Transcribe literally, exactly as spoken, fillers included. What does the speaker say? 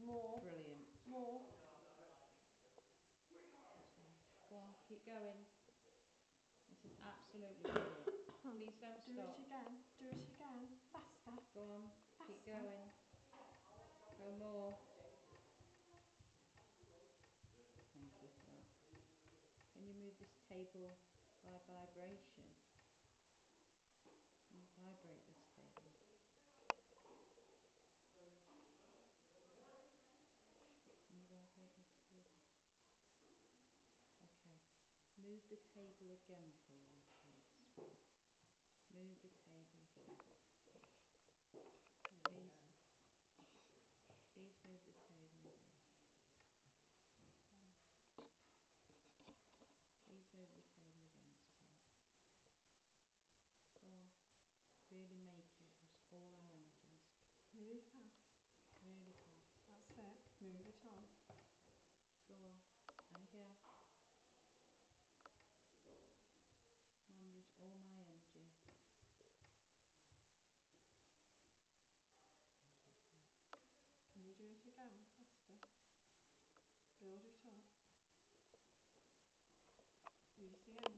More. Brilliant. More. Go on, keep going. This is absolutely brilliant. Please don't Do stop. it again. Do it again. Faster. Go on, Faster. keep going. Go more. Thank you for that. Can you move this table by vibration? Can you vibrate this table? Can you vibrate this table? Okay. Move the table again for me, please. Move the table again. Please. Please move the table again. Please move the table again, Stuart. Go on. Really make it use all our energies. Really fast. Really fast. That's it. Move it on. Go on. And again. And use all my energy. Can you do it again? Faster. Build it up. Use the energy.